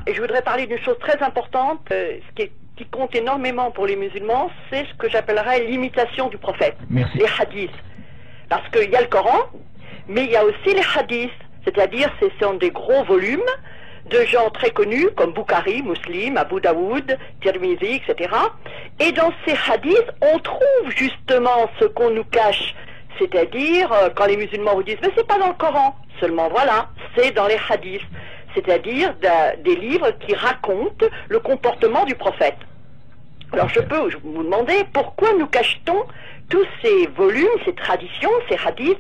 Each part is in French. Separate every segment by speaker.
Speaker 1: Et je voudrais parler d'une chose très importante, qui compte énormément pour les musulmans, c'est ce que j'appellerais l'imitation du prophète.
Speaker 2: Merci.
Speaker 1: Les hadiths. Parce qu'il y a le Coran, mais il y a aussi les hadiths. C'est-à-dire, ce sont des gros volumes de gens très connus, comme Bukhari, Muslim, Abu Daoud, Tirmidhi, etc. Et dans ces hadiths, on trouve justement ce qu'on nous cache. C'est-à-dire, quand les musulmans vous disent, mais c'est pas dans le Coran. Seulement voilà, c'est dans les hadiths. C'est-à-dire des livres qui racontent le comportement du prophète. Alors je peux vous demander, pourquoi nous cache-t-on tous ces volumes, ces traditions, ces hadiths,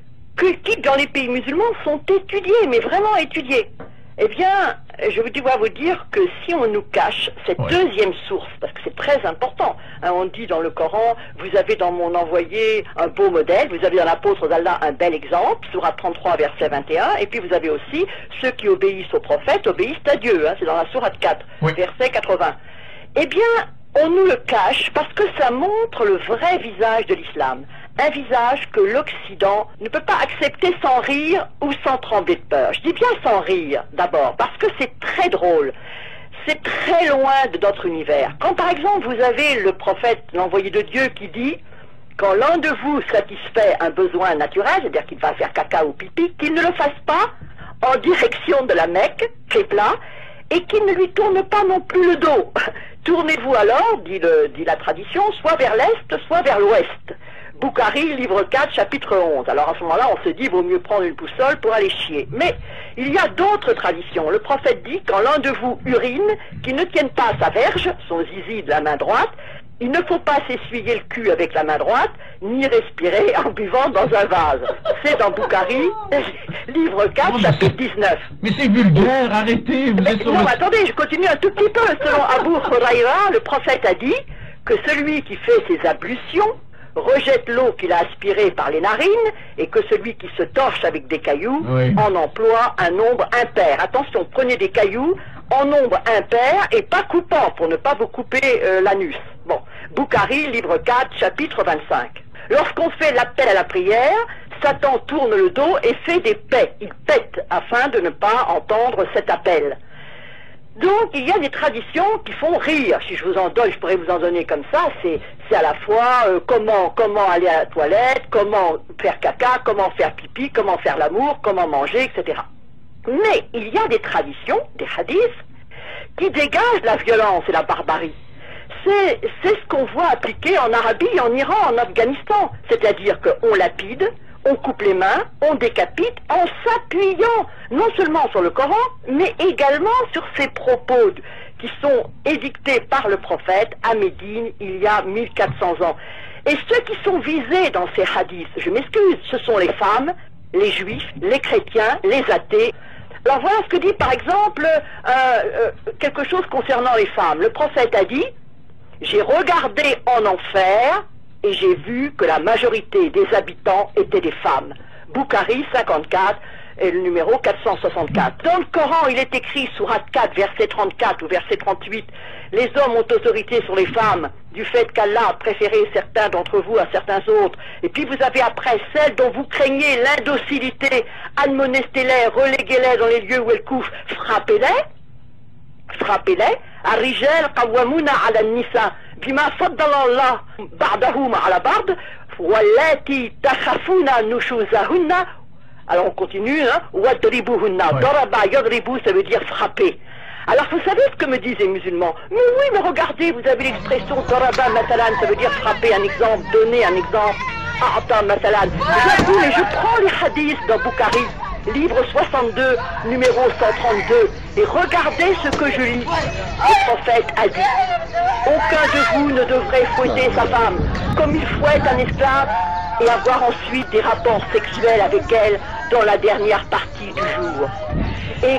Speaker 1: qui dans les pays musulmans sont étudiés, mais vraiment étudiés? Eh bien, je dois vous dire que si on nous cache cette deuxième source, parce que c'est très important, hein, on dit dans le Coran, vous avez dans mon envoyé un beau modèle, vous avez dans l'apôtre d'Allah un bel exemple, sourate 33, verset 21, et puis vous avez aussi ceux qui obéissent au prophète, obéissent à Dieu, hein, c'est dans la sourate 4, verset 80. Eh bien, on nous le cache parce que ça montre le vrai visage de l'islam. Un visage que l'Occident ne peut pas accepter sans rire ou sans trembler de peur. Je dis bien sans rire, d'abord, parce que c'est très drôle. C'est très loin de notre univers. Quand par exemple vous avez le prophète, l'envoyé de Dieu, qui dit « Quand l'un de vous satisfait un besoin naturel, c'est-à-dire qu'il va faire caca ou pipi, qu'il ne le fasse pas en direction de la Mecque, Qibla, et qu'il ne lui tourne pas non plus le dos. Tournez-vous alors, dit la tradition, soit vers l'Est, soit vers l'Ouest. » Bukhari, livre 4, chapitre 11. Alors à ce moment-là, on se dit, vaut mieux prendre une boussole pour aller chier. Mais il y a d'autres traditions. Le prophète dit, quand l'un de vous urine, qu'il ne tienne pas sa verge, son zizi de la main droite, il ne faut pas s'essuyer le cul avec la main droite, ni respirer en buvant dans un vase. C'est dans Bukhari, livre 4, chapitre 19.
Speaker 2: Mais c'est vulgaire, arrêtez, vous êtes sur
Speaker 1: Non, attendez, je continue un tout petit peu. Selon Abu Huraira, le prophète a dit que celui qui fait ses ablutions rejette l'eau qu'il a aspirée par les narines, et que celui qui se torche avec des cailloux en emploie un nombre impair. Attention, prenez des cailloux en nombre impair et pas coupant, pour ne pas vous couper l'anus. Bon, Bukhari, livre 4, chapitre 25. Lorsqu'on fait l'appel à la prière, Satan tourne le dos et fait des paix. Il pète afin de ne pas entendre cet appel. Donc il y a des traditions qui font rire. Si je vous en donne, je pourrais vous en donner comme ça. C'est à la fois comment aller à la toilette, comment faire caca, comment faire pipi, comment faire l'amour, comment manger, etc. Mais il y a des traditions, des hadiths, qui dégagent la violence et la barbarie. C'est ce qu'on voit appliquer en Arabie, en Iran, en Afghanistan. C'est-à-dire qu'on lapide, on coupe les mains, on décapite en s'appuyant non seulement sur le Coran, mais également sur ses propos qui sont édictés par le prophète à Médine il y a 1400 ans. Et ceux qui sont visés dans ces hadiths, je m'excuse, ce sont les femmes, les juifs, les chrétiens, les athées. Alors voilà ce que dit par exemple quelque chose concernant les femmes. Le prophète a dit « J'ai regardé en enfer » et j'ai vu que la majorité des habitants étaient des femmes. Bukhari 54, et le numéro 464. Dans le Coran, il est écrit, sourate 4, verset 34 ou verset 38, les hommes ont autorité sur les femmes, du fait qu'Allah a préféré certains d'entre vous à certains autres. Et puis vous avez après celles dont vous craignez l'indocilité, admonestez-les, reléguez-les dans les lieux où elles couchent, frappez-les, الرجال قوامون على النساء بما فضل الله بعضهم على بعض واللاتي تخافون نشوزهن. Alors on continue, hein, wadribuhunna, daraba yadribu, ça veut dire frapper. Alors vous savez ce que me disent les musulmans? Mais oui, mais regardez, vous avez l'expression daraba matalan, ça veut dire frapper, un exemple, donner un exemple. A'ta matalan. J'avoue, mais je prends les hadiths dans Bukhari, livre 62, numéro 132, et regardez ce que je lis. Le prophète a dit, aucun de vous ne devrait fouetter sa femme comme il fouette un esclave et avoir ensuite des rapports sexuels avec elle dans la dernière partie du jour. Et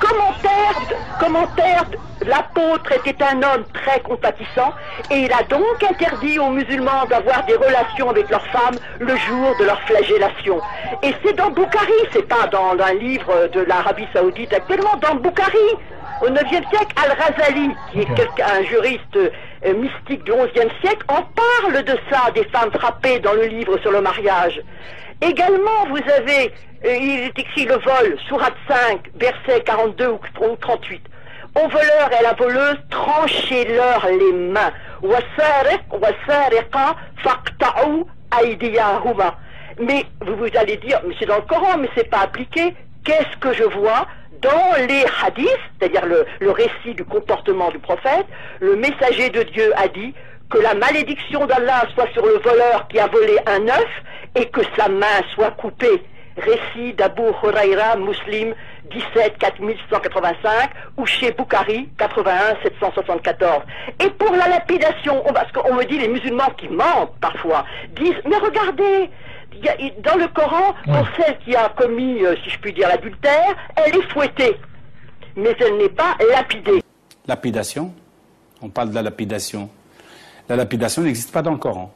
Speaker 1: commentaire, l'apôtre était un homme très compatissant et il a donc interdit aux musulmans d'avoir des relations avec leurs femmes le jour de leur flagellation. Et c'est dans Bukhari, c'est pas dans un livre de l'Arabie Saoudite actuellement, dans Bukhari. Au 9e siècle, Al-Razali, qui est un juriste mystique du 11e siècle, en parle de ça, des femmes frappées dans le livre sur le mariage. Également, vous avez, il est écrit le vol, sourate 5, verset 42 ou 38. Au voleur et à la voleuse, tranchez-leur les mains. Mais vous allez dire, mais c'est dans le Coran, mais c'est pas appliqué. Qu'est-ce que je vois dans les hadiths, c'est-à-dire le récit du comportement du prophète? Le messager de Dieu a dit que la malédiction d'Allah soit sur le voleur qui a volé un œuf et que sa main soit coupée. Récit d'Abu Huraira, Muslim, 17 4185, ou chez Bukhari, 81 774. Et pour la lapidation, parce qu'on me dit les musulmans qui mentent parfois, disent, mais regardez, dans le Coran, pour celle qui a commis, si je puis dire, l'adultère, elle est fouettée, mais elle n'est pas lapidée.
Speaker 3: Lapidation, on parle de la lapidation. La lapidation n'existe pas dans le Coran.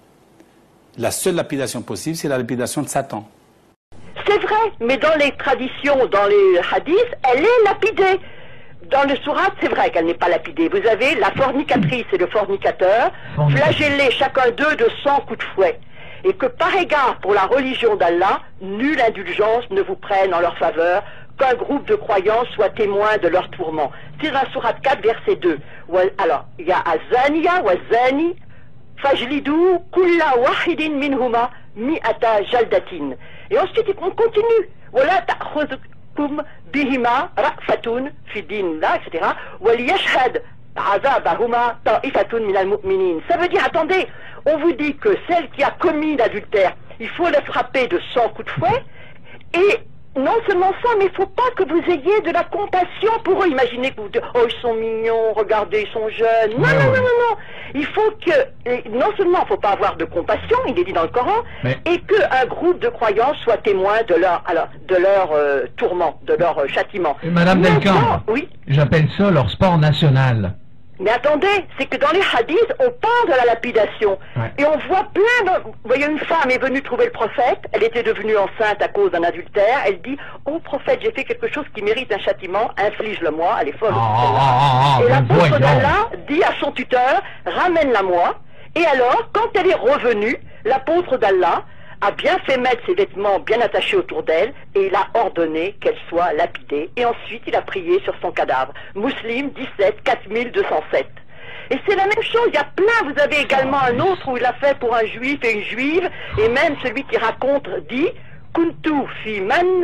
Speaker 3: La seule lapidation possible, c'est la lapidation de Satan.
Speaker 1: C'est vrai, mais dans les traditions, dans les hadiths, elle est lapidée. Dans le sourate, c'est vrai qu'elle n'est pas lapidée. Vous avez la fornicatrice et le fornicateur, flagellés chacun d'eux de 100 coups de fouet. Et que par égard pour la religion d'Allah, nulle indulgence ne vous prenne en leur faveur, qu'un groupe de croyants soit témoin de leur tourment. C'est dans la sourate 4, verset 2. Alors, il y a Azaniya wa Zani, fajlidu kulla wahidin minhuma mi'ata jaldatin. Et ensuite, on continue. Wala ta'khudhukum bihima ra'fatun fi dinillah, etc. Wal yashhad azabahuma ta'ifatun minal mu'minin. Ça veut dire, attendez, on vous dit que celle qui a commis l'adultère, il faut la frapper de 100 coups de fouet, et non seulement ça, mais il ne faut pas que vous ayez de la compassion pour eux. Imaginez que vous dites, oh, ils sont mignons, regardez, ils sont jeunes. Non, non, non, non, non. Il faut que, non seulement il ne faut pas avoir de compassion, il est dit dans le Coran, et qu'un groupe de croyants soit témoin de leur tourment, de leur châtiment.
Speaker 2: Madame Delcan,
Speaker 1: oui,
Speaker 2: j'appelle ça leur sport national.
Speaker 1: Mais attendez, c'est que dans les hadiths, on parle de la lapidation. Et on voit plein de... Vous voyez, une femme est venue trouver le prophète, elle était devenue enceinte à cause d'un adultère, elle dit, oh prophète, j'ai fait quelque chose qui mérite un châtiment, inflige-le-moi, elle est folle. Et l'apôtre d'Allah dit à son tuteur, ramène-la-moi. Et alors, quand elle est revenue, l'apôtre d'Allah a bien fait mettre ses vêtements bien attachés autour d'elle et il a ordonné qu'elle soit lapidée. Et ensuite, il a prié sur son cadavre. Muslim 17 4207. Et c'est la même chose, il y a plein, vous avez également un autre où il a fait pour un juif et une juive, et même celui qui raconte dit Kuntu fi man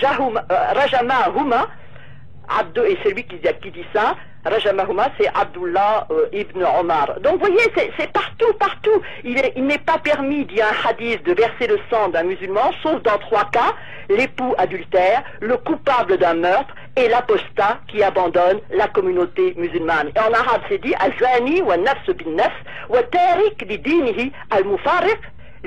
Speaker 1: rajamahuma, et celui qui dit ça, Rajamahuma, c'est Abdullah ibn Omar. Donc vous voyez, c'est partout, partout. Il n'est pas permis, dit un hadith, de verser le sang d'un musulman, sauf dans 3 cas, l'époux adultère, le coupable d'un meurtre et l'apostat qui abandonne la communauté musulmane. Et en arabe, c'est dit, Azani wa nafs bin nafs, wa tarik li dinihi al-mufariq.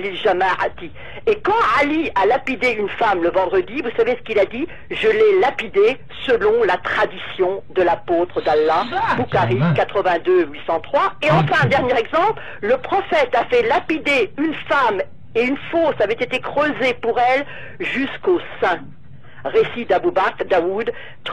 Speaker 1: Et quand Ali a lapidé une femme le vendredi, vous savez ce qu'il a dit? Je l'ai lapidée selon la tradition de l'apôtre d'Allah, Bukhari 82 803. Et enfin, un dernier exemple, le prophète a fait lapider une femme et une fosse avait été creusée pour elle jusqu'au sein. Récit d'Abou Bakr, Daoud,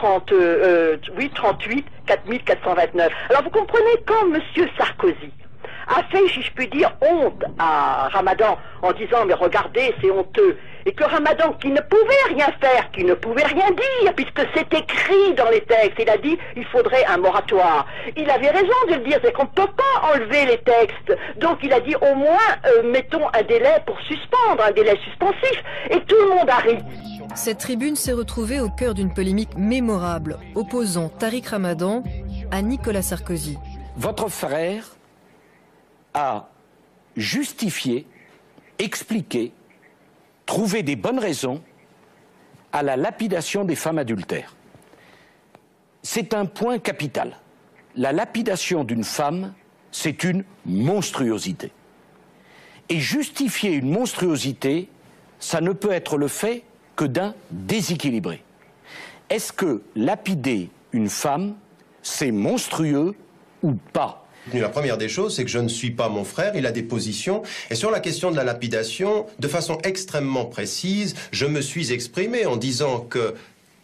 Speaker 1: 38 4429. Alors vous comprenez, quand M. Sarkozy a fait, si je puis dire, honte à Ramadan en disant mais regardez c'est honteux, et que Ramadan qui ne pouvait rien faire, qui ne pouvait rien dire puisque c'est écrit dans les textes, il a dit il faudrait un moratoire. Il avait raison de le dire, c'est qu'on ne peut pas enlever les textes, donc il a dit au moins mettons un délai pour suspendre, un délai suspensif, et tout le monde a ri.
Speaker 4: Cette tribune s'est retrouvée au cœur d'une polémique mémorable opposant Tariq Ramadan à Nicolas Sarkozy.
Speaker 5: Votre frère à justifier, expliquer, trouver des bonnes raisons à la lapidation des femmes adultères. C'est un point capital. La lapidation d'une femme, c'est une monstruosité. Et justifier une monstruosité, ça ne peut être le fait que d'un déséquilibré. Est-ce que lapider une femme, c'est monstrueux ou pas ?
Speaker 6: La première des choses, c'est que je ne suis pas mon frère, il a des positions. Et sur la question de la lapidation, de façon extrêmement précise, je me suis exprimé en disant que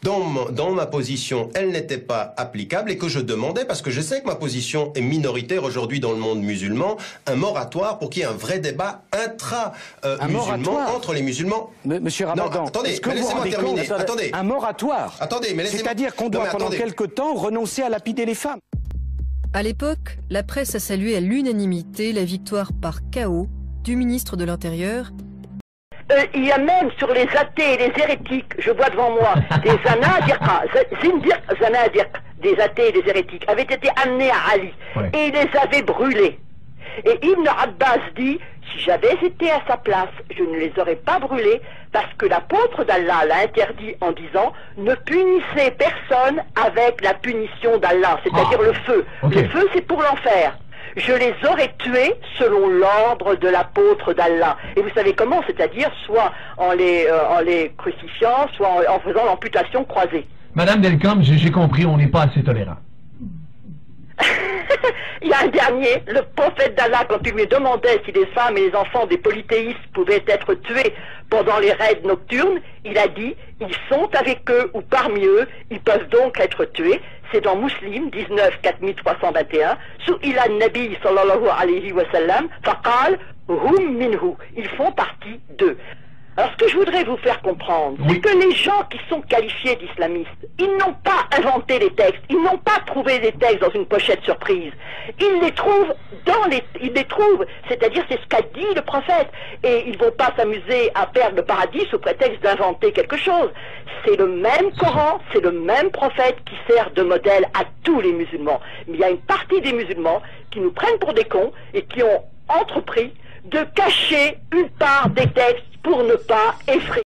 Speaker 6: dans ma position, elle n'était pas applicable et que je demandais, parce que je sais que ma position est minoritaire aujourd'hui dans le monde musulman, un moratoire pour qu'il y ait un vrai débat intra-musulman entre les musulmans.
Speaker 5: Monsieur Ramadan, est-ce que vous rendez compte, un moratoire, c'est-à-dire qu'on doit pendant quelque temps renoncer à lapider les femmes.
Speaker 4: À l'époque, la presse a salué à l'unanimité la victoire par chaos du ministre de l'Intérieur.
Speaker 1: Il y a même sur les athées et les hérétiques, je vois devant moi, des zanadiqa, des athées et des hérétiques, avaient été amenés à Ali, et il les avait brûlés. Et Ibn Abbas dit, si j'avais été à sa place, je ne les aurais pas brûlés, parce que l'apôtre d'Allah l'a interdit en disant, ne punissez personne avec la punition d'Allah, c'est-à-dire le feu. Le feu, c'est pour l'enfer. Je les aurais tués selon l'ordre de l'apôtre d'Allah. Et vous savez comment? C'est-à-dire soit en les crucifiant, soit en faisant l'amputation croisée.
Speaker 2: Madame Delcom, j'ai compris, on n'est pas assez tolérant.
Speaker 1: Il y a un dernier, le prophète d'Allah, quand il lui demandait si les femmes et les enfants des polythéistes pouvaient être tués pendant les raids nocturnes, il a dit, ils sont avec eux ou parmi eux, ils peuvent donc être tués. C'est dans Muslim 19 4321, Su'ila Nabi sallallahu alayhi wa sallam, faqal hum minhu, ils font partie d'eux. Alors ce que je voudrais vous faire comprendre, c'est que les gens qui sont qualifiés d'islamistes, ils n'ont pas inventé les textes, ils n'ont pas trouvé les textes dans une pochette surprise. Ils les trouvent c'est-à-dire c'est ce qu'a dit le prophète. Et ils ne vont pas s'amuser à perdre le paradis sous prétexte d'inventer quelque chose. C'est le même Coran, c'est le même prophète qui sert de modèle à tous les musulmans. Mais il y a une partie des musulmans qui nous prennent pour des cons et qui ont entrepris de cacher une part des textes pour ne pas effrayer.